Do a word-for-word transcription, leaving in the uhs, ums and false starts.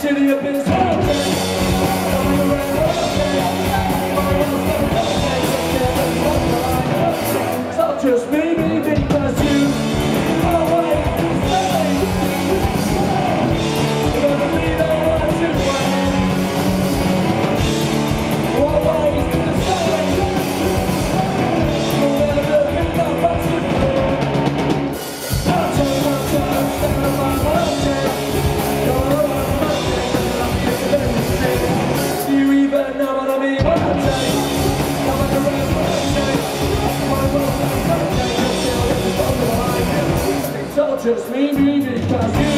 city of biz. So just maybe because you always say you're gonna be the one to win. Always the same. You'll never think of what you do. I'll tell you my time, stand on my mountain. You're on my mountain, I'm here to demonstrate. Do you even know what I mean when I say I'm on the right mountain? My world's not perfect, I'm still in the bottom of my head. It's all just me, me, because you